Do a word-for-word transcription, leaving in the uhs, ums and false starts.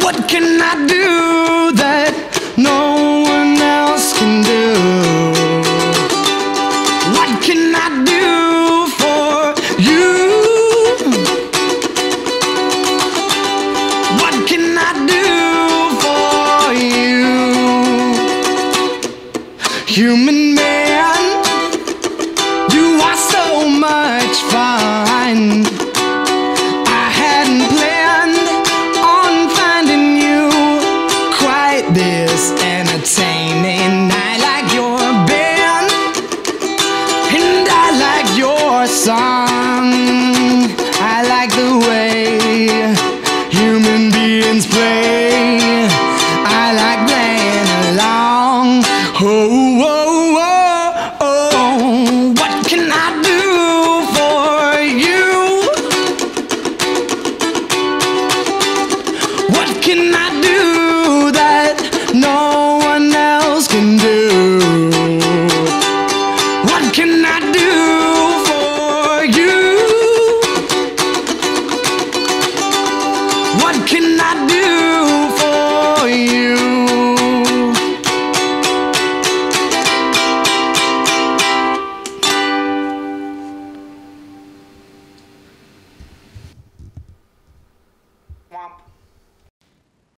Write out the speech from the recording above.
What can I do that no one else can do? What can I do for you? What can I do for you? Human man, you are so much fun. I hadn't planned on finding you quite this entertaining. I like your band and I like your song. I like the way human beings play.